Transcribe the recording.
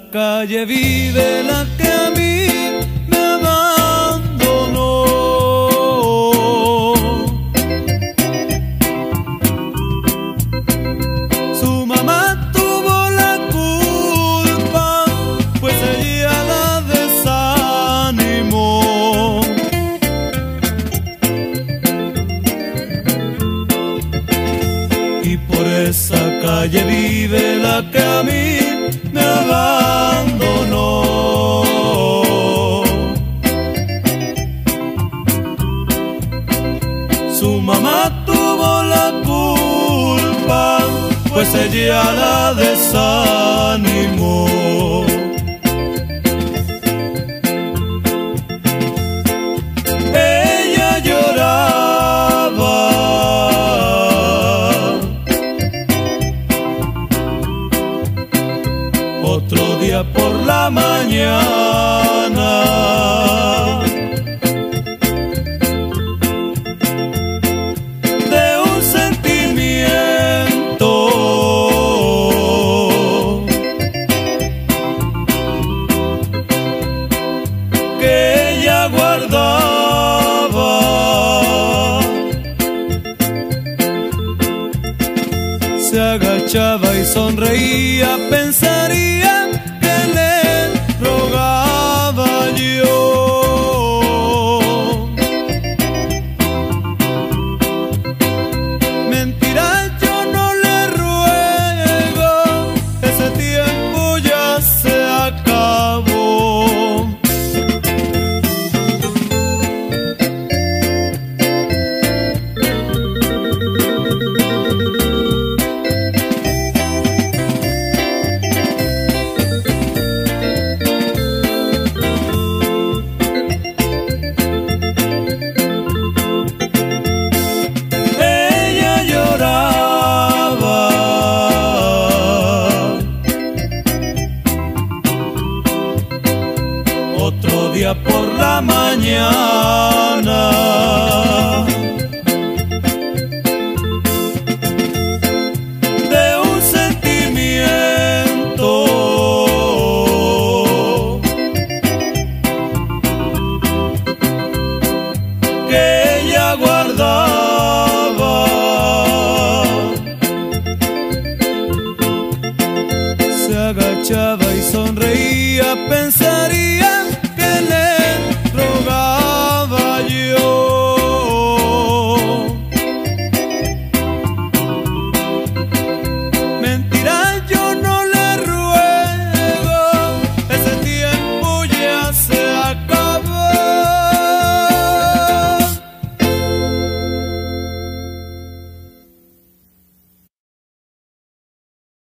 calle vive la que a mí me abandonó. Su mamá tuvo la culpa, pues ella la desanimó. Y por esa calle vive la que a mí me abandonó. Su mamá tuvo la culpa, pues ella la desanimó. Ella lloraba otro día por la mañana. De un sentimiento que ella guardaba. Se agachaba y sonreía, pensaría que le rogaba yo. Mentira, yo no le ruego, ese tiempo ya se acabó. Otro día por la mañana, de un sentimiento que ella guardaba. Se agachaba y sonreía, pensaría